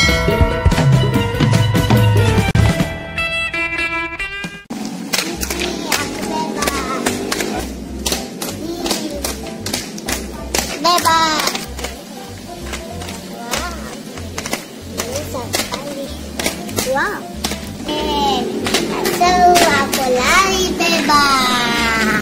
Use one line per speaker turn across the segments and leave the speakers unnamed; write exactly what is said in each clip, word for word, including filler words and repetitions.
Bebas. Wow, ini sekali. Wow. Eh, seru aku lari bebas.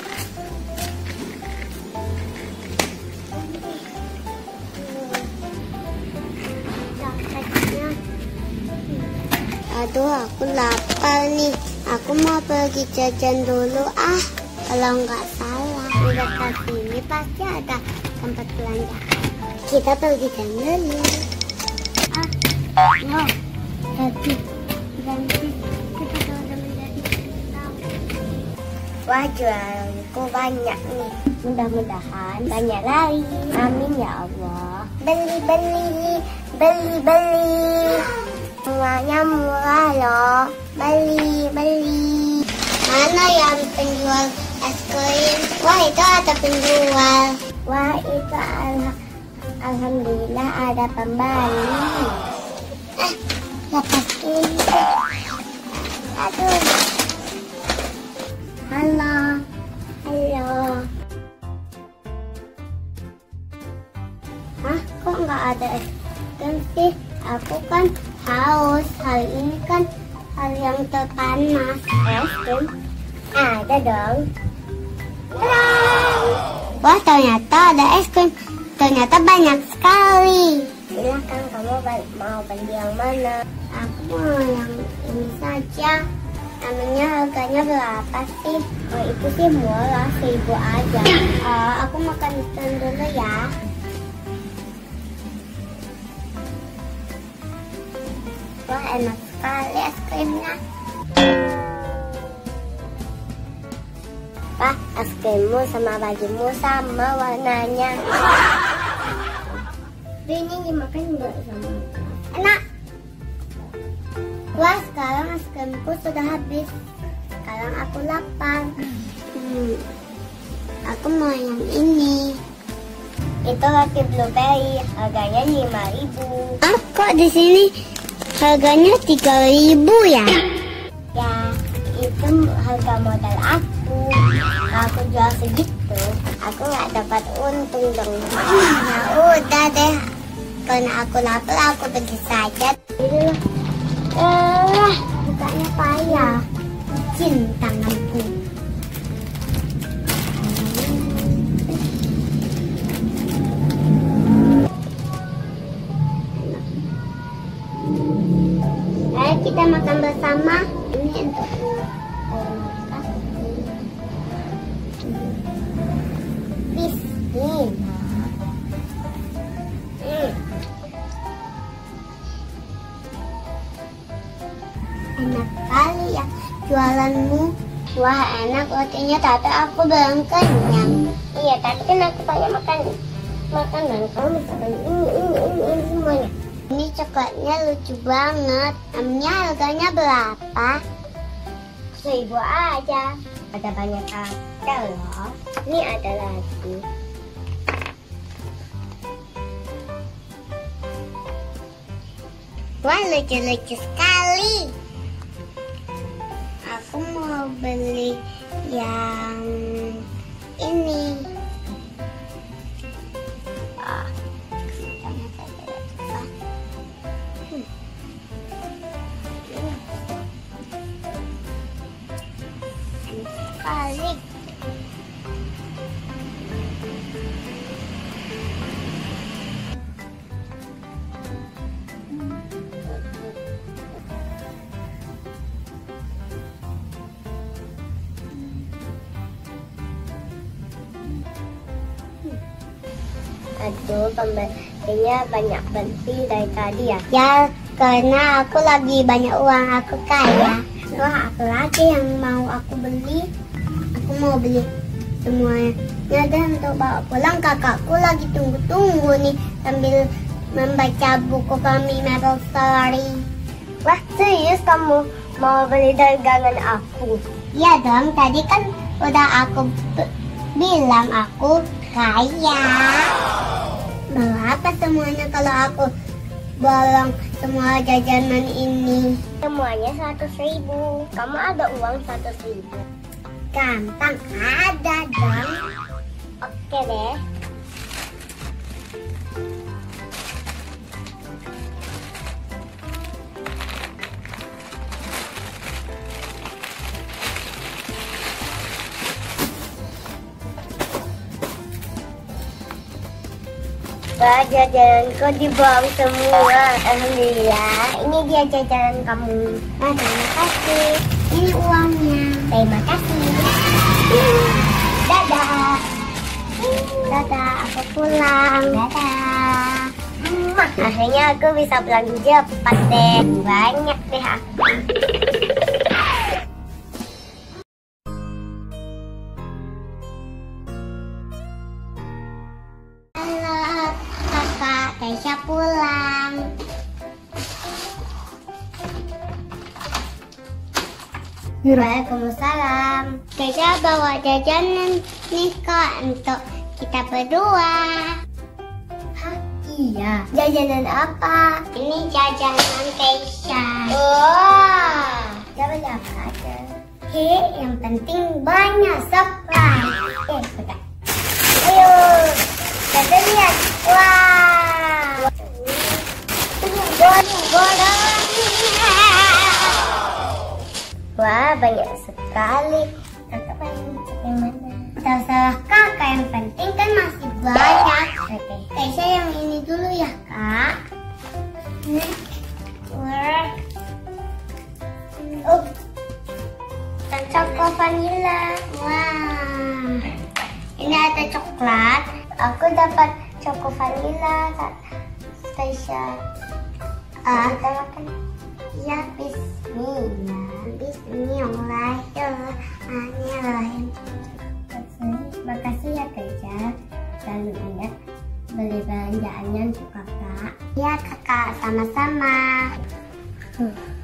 Aduh, aku lapar nih. Aku mau pergi jajan dulu ah. Kalau nggak salah, di dekat sini pasti ada tempat belanja. Kita pergi jalan dulu. Ah, no. Ganti, ganti. Kita sudah menjadi tahu. Wah, jualanku banyak nih. Mudah-mudahan banyak lagi. Amin ya Allah. Beli, beli, beli, beli. Semuanya murah loh. Beli, beli. Mana yang penjual es krim? Wah, itu ada penjual. Wah, itu al alhamdulillah ada pembeli. Eh, lepas ini. Aduh. Halo. Halo. Hah, kok nggak ada es krim sih? Aku kan haus. Hari ini kan hari yang terpanas. Es krim ada dong. Tadang! Wah, ternyata ada es krim. Ternyata banyak sekali. Silakan, kamu mau beli yang mana? Aku mau yang ini saja. Namanya harganya berapa sih? Oh, itu sih murah, seribu aja. Oh, aku makan itu dulu ya. Wah, enak sekali es krimnya. Pak, es krimmu sama bajumu sama warnanya. Ini dimakan enggak sama? Enak. Wah, sekarang es krimku sudah habis. Sekarang aku lapar. Hmm. Aku mau yang ini. Itu roti blueberry, harganya lima ribu. Ah, kok di sini harganya tiga ribu ya? Ya, itu harga modal aku. Aku jual segitu, aku nggak dapat untung dong. Ya udah deh, karena aku lapar aku pergi saja. Eh, bukanya payah, licin tanganku. Ayo kita makan bersama. Ini untuk bisnis. Enak kali ya jualanmu. Wah, enak rotinya, tapi aku belum kenyang. Iya, tapi kan aku banyak makan makanan. Kamu bisa beli ini, ini, ini, ini semuanya. Ini coklatnya lucu banget. Namanya harganya berapa? Seribu aja. Ada banyak harga loh. Ini ada lagi. Wah, lucu-lucu sekali. Aku mau beli yang ini. Ah, hmm. Sekali. Aduh, pembelinya banyak berhenti dari tadi ya. Ya, karena aku lagi banyak uang, aku kaya. Wah, apa lagi yang mau aku beli? Aku mau beli semuanya dan untuk bawa pulang. Kakakku lagi tunggu-tunggu nih sambil membaca buku kami Maple Story. Wah, serius kamu mau beli dagangan aku? Iya dong, tadi kan udah aku bilang aku kaya. Berapa semuanya kalau aku bolong semua jajanan ini. Semuanya seratus ribu. Kamu ada uang seratus ribu? Gampang, ada dong. Oke deh. Wah, jajananku dibuang semua. Alhamdulillah, ini dia jajanan kamu. Nah, terima kasih. Ini uangnya. Terima kasih. Dadah. Dadah, aku pulang. Dadah. Akhirnya aku bisa pulang cepat deh. Banyak deh aku. Keisha pulang. Waalaikumsalam. Keisha bawa jajanan nih kak untuk kita berdua. Hah? Iya. Jajanan apa? Ini jajanan Keisha. Wah. Dapat apa aja? Hei, yang penting banyak surprise. Eh, buka. Ayo, kita lihat. Wah. Wah, banyak sekali. Kakak pengen cek yang mana? Terserah kakak, yang penting kan masih banyak. Oke, Keisha yang ini dulu ya kak. Wah. Oh, Choco vanilla. Wah, ini ada coklat. Aku dapat Choco vanilla kak Keisha. Ah, kita makan. Ya, bismillah. Bismillahirrahmanirrahim. Makasih ya Keisha. Selalu ingat beli belanjaannya untuk kakak. Ya kakak, sama-sama. Huh.